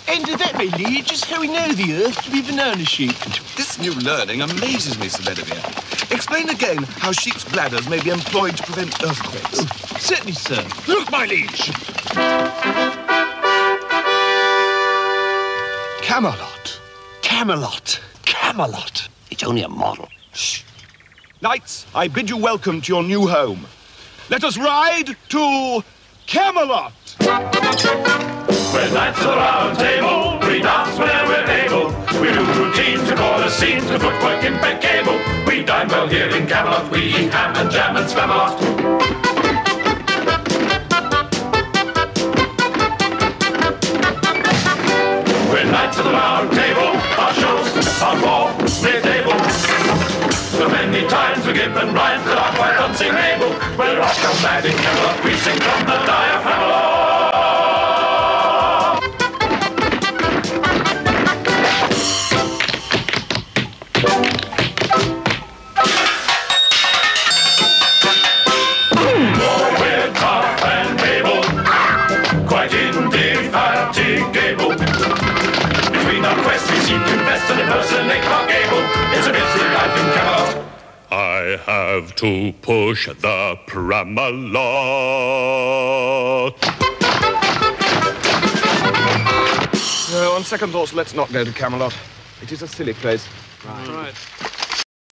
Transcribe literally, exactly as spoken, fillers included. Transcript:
And that, my liege, is how we know the earth to be banana-shaped. This new learning amazes me, Sir Bedivere. Explain again how sheep's bladders may be employed to prevent earthquakes. Oh, certainly, sir. Look, my liege. Camelot. Camelot. Camelot. It's only a model. Shh. Knights, I bid you welcome to your new home. Let us ride to Camelot. We're knights of the round table, we dance whenever we're able. We do routines, we call the scenes, to footwork impeccable. We dine well here in Camelot, we eat ham and jam and spam a lot. We're knights of the round table, our shows are for mid-table. So many times we give them rhymes that are quite unsingable. We're rock and mad in Camelot, we sing from the diaphragm. And impersonate our gable. It's a busy life in Camelot. I have to push the Camelot. No, on second thoughts, let's not go to Camelot. It is a silly place. Right. Right.